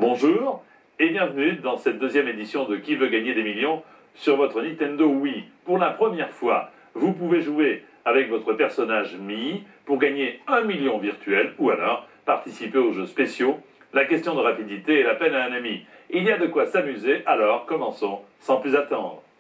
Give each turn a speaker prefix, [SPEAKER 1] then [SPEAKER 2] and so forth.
[SPEAKER 1] Bonjour et bienvenue dans cette deuxième édition de Qui veut gagner des millions sur votre Nintendo Wii. Pour la première fois, vous pouvez jouer avec votre personnage Mii pour gagner 1 million virtuel ou alors participer aux jeux spéciaux. La question de rapidité est l'appel à un ami. Il y a de quoi s'amuser, alors commençons sans plus attendre.